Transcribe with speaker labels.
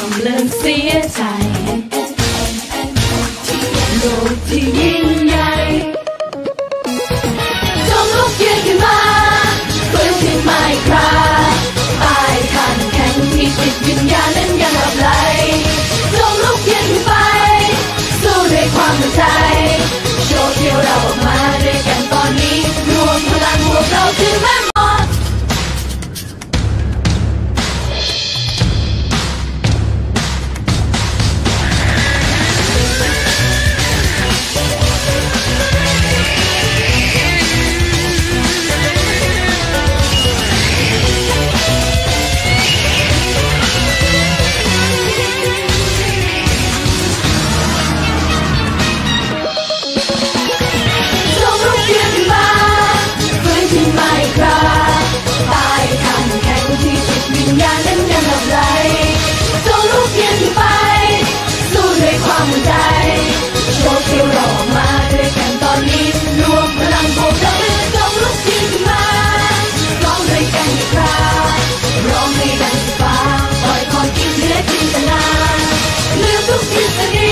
Speaker 1: ลืมเสียใจโลกที่ยิ่งใหญ่จงลุกยืนขึ้นมาฟื้นขึ้นมาอีกคราตายขันแข็งที่จิตวิญญาณนั้นยังหลับไหลจงลุกยืนขึ้นไปสู้ด้วยความมั่นใจโชว์เที่ยวเราออกมาด้วยกันตอนนี้รวมพลังพวกเราถึงแม้หมดลืมทุกทฤษฎี